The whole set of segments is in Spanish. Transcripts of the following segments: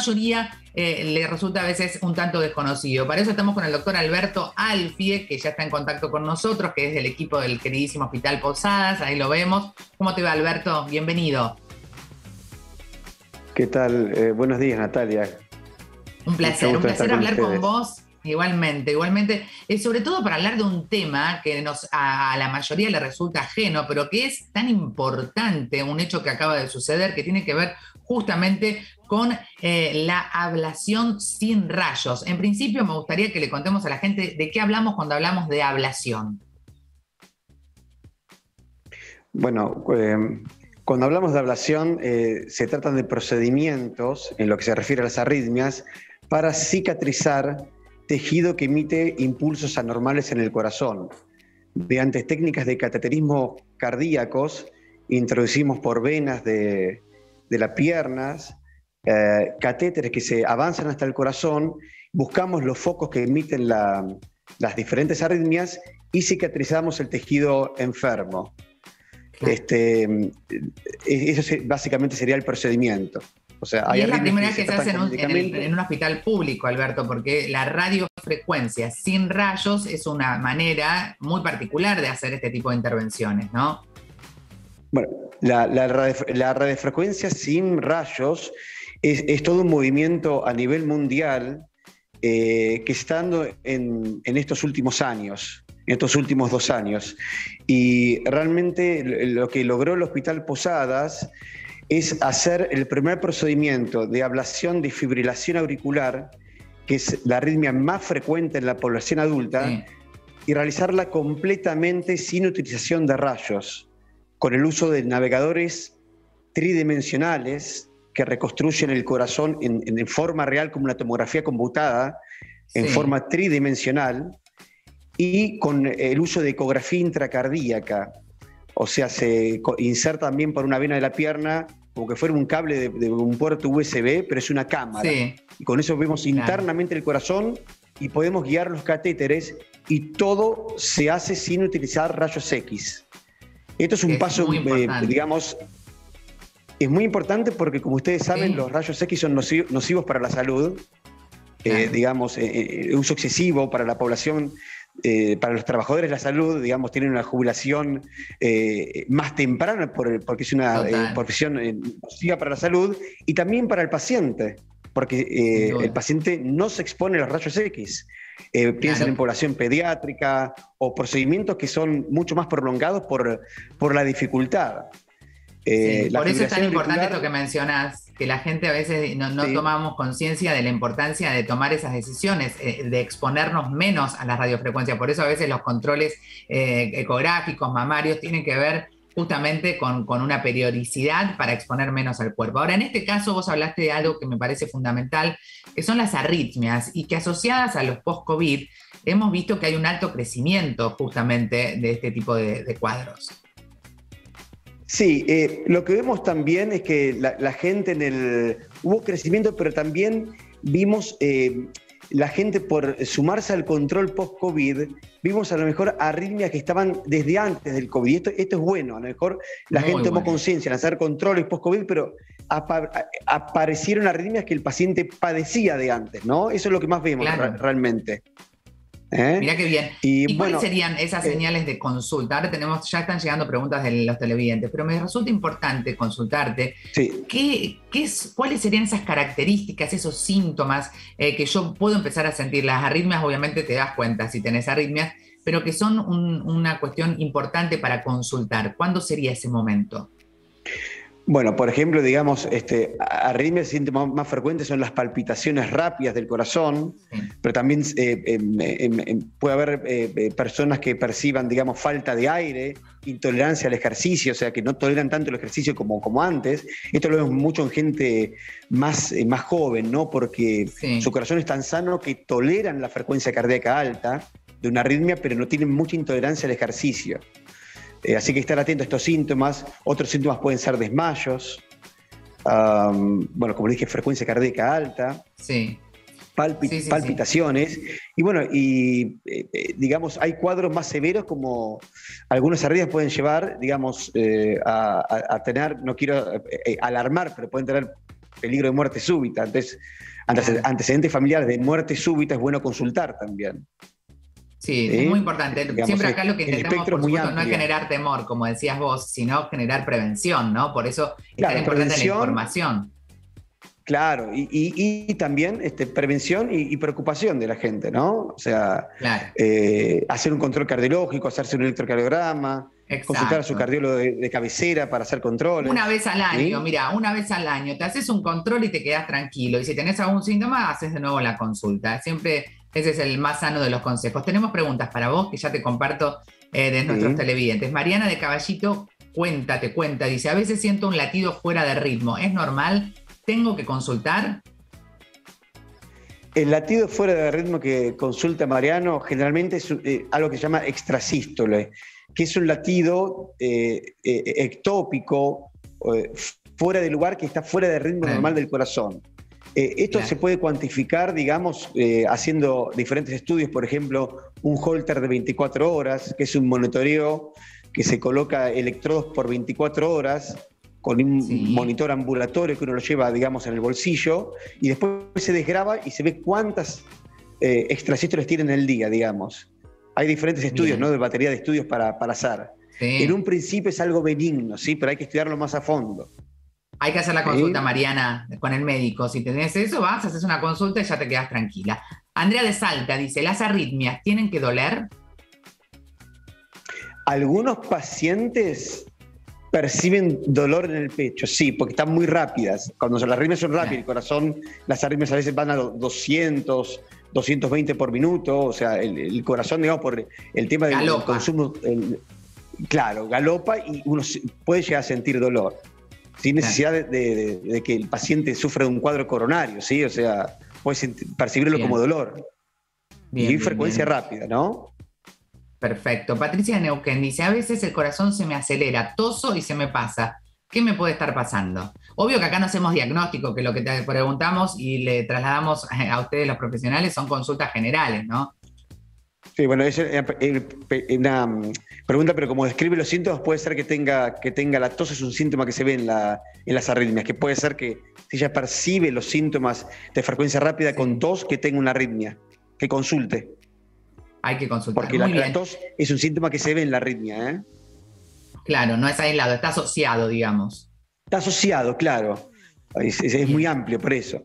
mayoría le resulta a veces un tanto desconocido. Para eso estamos con el doctor Alberto Alfie, que ya está en contacto con nosotros, que es del equipo del queridísimo Hospital Posadas. Ahí lo vemos. ¿Cómo te va, Alberto? Bienvenido. ¿Qué tal? Buenos días, Natalia. Un placer hablar con vos. Igualmente. Sobre todo para hablar de un tema que a la mayoría le resulta ajeno, pero que es tan importante, un hecho que acaba de suceder, que tiene que ver justamente con la ablación sin rayos. En principio me gustaría que le contemos a la gente de qué hablamos cuando hablamos de ablación. Bueno, cuando hablamos de ablación se tratan de procedimientos en lo que se refiere a las arritmias para cicatrizar tejido que emite impulsos anormales en el corazón. Mediante técnicas de cateterismo cardíacos, introducimos por venas de las piernas, catéteres que se avanzan hasta el corazón, buscamos los focos que emiten las diferentes arritmias y cicatrizamos el tejido enfermo. Eso básicamente sería el procedimiento. O sea, y es la primera vez que se hace en un hospital público, Alberto, porque la radiofrecuencia sin rayos es una manera muy particular de hacer este tipo de intervenciones, ¿no? Bueno, la radiofrecuencia sin rayos es todo un movimiento a nivel mundial que se está dando en estos últimos años, en estos últimos 2 años. Y realmente lo que logró el Hospital Posadas es hacer el primer procedimiento de ablación de fibrilación auricular, que es la arritmia más frecuente en la población adulta, sí, y realizarla completamente sin utilización de rayos, con el uso de navegadores tridimensionales que reconstruyen el corazón en forma real, como una tomografía computada, en forma tridimensional, y con el uso de ecografía intracardíaca. O sea, se inserta también por una vena de la pierna, como que fuera un cable de un puerto USB, pero es una cámara. Sí. Y con eso vemos internamente el corazón y podemos guiar los catéteres, y todo se hace sin utilizar rayos X. Esto es un paso, digamos, es muy importante porque, como ustedes saben, los rayos X son nocivos para la salud. Digamos, uso excesivo para la población. Para los trabajadores de la salud, digamos, tienen una jubilación más temprana porque es una profesión nociva para la salud, y también para el paciente, porque el paciente no se expone a los rayos X. Piensan en población pediátrica o procedimientos que son mucho más prolongados por la dificultad. Por eso es tan importante esto que mencionás, que la gente a veces no tomamos conciencia de la importancia de tomar esas decisiones, de exponernos menos a la radiofrecuencia. Por eso a veces los controles ecográficos, mamarios, tienen que ver justamente con una periodicidad para exponer menos al cuerpo. Ahora, en este caso vos hablaste de algo que me parece fundamental, que son las arritmias, y que asociadas a los post-COVID hemos visto que hay un alto crecimiento justamente de este tipo de cuadros. Sí, lo que vemos también es que la gente hubo crecimiento, pero también vimos la gente, por sumarse al control post-COVID, vimos a lo mejor arritmias que estaban desde antes del COVID. Esto es bueno, a lo mejor la gente tomó conciencia en hacer controles post-COVID, pero aparecieron arritmias que el paciente padecía de antes, ¿no? Eso es lo que más vemos realmente. Mirá qué bien. ¿Y cuáles serían esas señales de consulta? Ahora ya están llegando preguntas de los televidentes, pero me resulta importante consultarte. Sí. ¿Cuáles serían esas características, esos síntomas que yo puedo empezar a sentir? Las arritmias, obviamente te das cuenta si tenés arritmias, pero que son una cuestión importante para consultar. ¿Cuándo sería ese momento? Bueno, por ejemplo, digamos, arritmias, síntomas más frecuentes son las palpitaciones rápidas del corazón, pero también puede haber personas que perciban, digamos, falta de aire, intolerancia al ejercicio, o sea, que no toleran tanto el ejercicio como antes. Esto lo vemos mucho en gente más joven, ¿no? Porque su corazón es tan sano que toleran la frecuencia cardíaca alta de una arritmia, pero no tienen mucha intolerancia al ejercicio. Así que estar atento a estos síntomas. Otros síntomas pueden ser desmayos, bueno, como dije, frecuencia cardíaca alta, palpitaciones. Y bueno, digamos, hay cuadros más severos, como algunas arritmias pueden llevar, digamos, a tener, no quiero alarmar, pero pueden tener peligro de muerte súbita. Entonces, antecedentes familiares de muerte súbita es bueno consultar también. Sí, es muy importante. Digamos, siempre acá lo que intentamos, por supuesto, no es amplio. generar temor, como decías vos, sino generar prevención, ¿no? Por eso es Claro, tan importante la información. Claro, y también prevención y preocupación de la gente, ¿no? O sea, claro. Hacer un control cardiológico, hacerse un electrocardiograma, Exacto. consultar a su cardiólogo de cabecera para hacer controles. Una vez al año, ¿sí? mira, una vez al año te haces un control y te quedas tranquilo. Y si tenés algún síntoma, haces de nuevo la consulta. Siempre ese es el más sano de los consejos. Tenemos preguntas para vos que ya te comparto de nuestros televidentes. Mariana de Caballito te cuenta, dice, a veces siento un latido fuera de ritmo. ¿Es normal? ¿Tengo que consultar? El latido fuera de ritmo que consulta Mariano generalmente es algo que se llama extrasístole, que es un latido ectópico, fuera de lugar, que está fuera del ritmo normal del corazón. Esto se puede cuantificar, digamos, haciendo diferentes estudios, por ejemplo, un Holter de 24 horas, que es un monitoreo que se coloca electrodos por 24 horas, con un monitor ambulatorio que uno lo lleva, digamos, en el bolsillo, y después se desgraba y se ve cuántas extrasístoles tienen en el día, digamos. Hay diferentes estudios, ¿no? De batería de estudios para hacer. Sí. En un principio es algo benigno, ¿sí? Pero hay que estudiarlo más a fondo. Hay que hacer la consulta, Mariana, con el médico. Si tenés eso, haces una consulta y ya te quedas tranquila. Andrea de Salta dice, ¿las arritmias tienen que doler? Algunos pacientes perciben dolor en el pecho, sí, porque están muy rápidas. Cuando las arritmias son rápidas, el corazón, las arritmias a veces van a 200, 220 por minuto, o sea, el corazón, digamos, por el tema del consumo, claro, galopa y uno puede llegar a sentir dolor, sin necesidad de que el paciente sufra de un cuadro coronario, ¿sí? O sea, puede percibirlo como dolor. Y frecuencia rápida, ¿no? Perfecto. Patricia de Neuquén dice, a veces el corazón se me acelera, toso y se me pasa. ¿Qué me puede estar pasando? Obvio que acá no hacemos diagnóstico, que lo que te preguntamos y le trasladamos a ustedes los profesionales son consultas generales, ¿no? Sí, bueno, es una pregunta, pero como describe los síntomas, puede ser que tenga la tos, es un síntoma que se ve en las arritmias, que puede ser que si ella percibe los síntomas de frecuencia rápida con tos, que tenga una arritmia, que consulte. Hay que consultar. Porque la tos es un síntoma que se ve en la arritmia, ¿eh? Claro, no es aislado, está asociado, digamos. Está asociado, claro. Es muy amplio por eso.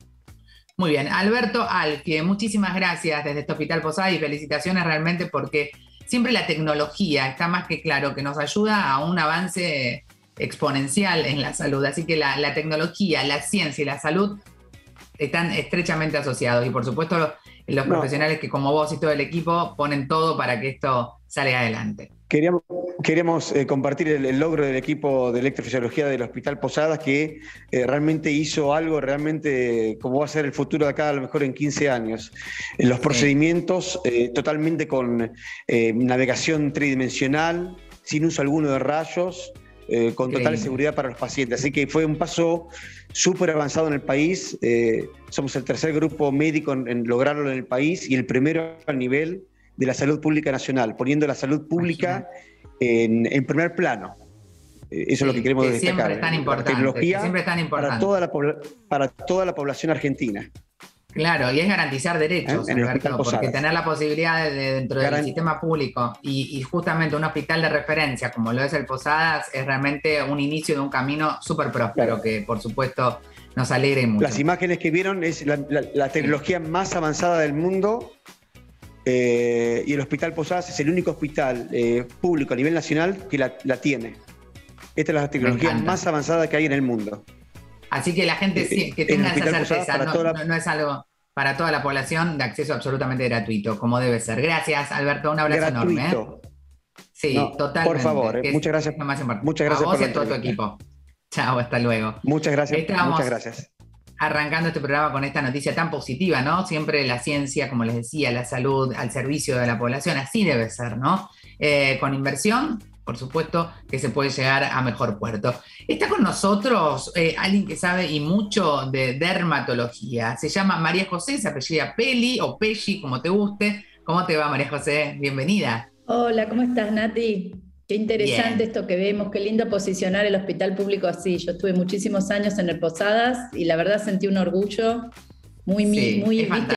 Muy bien. Alberto Alfie, muchísimas gracias desde este Hospital Posada y felicitaciones realmente porque siempre la tecnología está más que claro que nos ayuda a un avance exponencial en la salud. Así que la tecnología, la ciencia y la salud están estrechamente asociados y por supuesto los profesionales que como vos y todo el equipo ponen todo para que esto salga adelante. Queríamos compartir el logro del equipo de electrofisiología del Hospital Posadas que realmente hizo algo realmente como va a ser el futuro de acá a lo mejor en 15 años. Los procedimientos totalmente con navegación tridimensional, sin uso alguno de rayos, con total seguridad para los pacientes. Así que fue un paso súper avanzado en el país. Somos el tercer grupo médico en lograrlo en el país y el primero a nivel de la salud pública nacional, poniendo la salud pública en primer plano. Eso es lo que queremos destacar. Siempre es tan importante. La tecnología para toda la población argentina. Claro, y es garantizar derechos, Alberto, porque tener la posibilidad dentro del sistema público y justamente un hospital de referencia como lo es el Posadas es realmente un inicio de un camino súper próspero que por supuesto nos alegra mucho. Las imágenes que vieron es la tecnología más avanzada del mundo y el Hospital Posadas es el único hospital público a nivel nacional que la tiene. Esta es la tecnología más avanzada que hay en el mundo. Así que la gente que tenga esa certeza, no es algo para toda la población de acceso absolutamente gratuito, como debe ser. Gracias, Alberto, un abrazo enorme. Sí, totalmente. Por favor, muchas gracias. Muchas gracias a vos y a todo tu equipo. Chao, hasta luego. Muchas gracias. Arrancando este programa con esta noticia tan positiva, ¿no? Siempre la ciencia, como les decía, la salud al servicio de la población, así debe ser, ¿no? Con inversión, por supuesto, que se puede llegar a mejor puerto. Está con nosotros alguien que sabe y mucho de dermatología. Se llama María José, se apellida Peli o Pelli, como te guste. ¿Cómo te va, María José? Bienvenida. Hola, ¿cómo estás, Nati? Qué interesante esto que vemos, qué lindo posicionar el hospital público así. Yo estuve muchísimos años en el Posadas y la verdad sentí un orgullo muy, sí, muy, es